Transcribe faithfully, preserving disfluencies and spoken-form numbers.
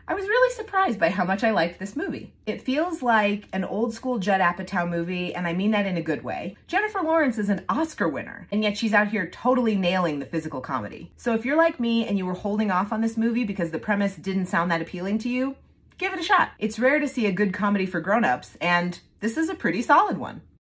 I was really surprised by how much I liked this movie. It feels like an old school Judd Apatow movie, and I mean that in a good way. Jennifer Lawrence is an Oscar winner, and yet she's out here totally nailing the physical comedy. So if you're like me and you were holding off on this movie because the premise didn't sound that appealing to you, give it a shot. It's rare to see a good comedy for grown-ups, and this is a pretty solid one.